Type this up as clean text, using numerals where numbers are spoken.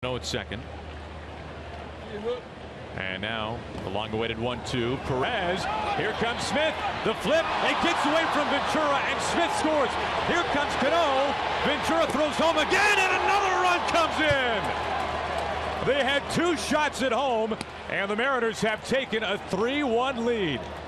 No, it's second. And now the long-awaited 1-2. Perez. Here comes Smith. The flip. It gets away from Ventura, and Smith scores. Here comes Cano. Ventura throws home again, and another run comes in. They had two shots at home, and the Mariners have taken a 3-1 lead.